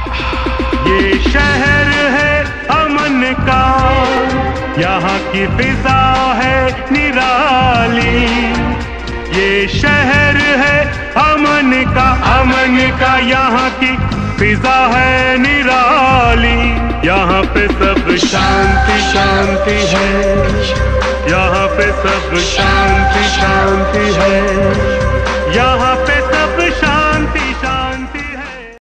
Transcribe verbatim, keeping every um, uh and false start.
ये शहर है अमन का, यहाँ की फिजा है निराली। ये शहर है अमन का, अमन का, यहाँ की फिजा है निराली। यहाँ पे सब शांति शांति है, यहाँ पे सब शांति शांति है।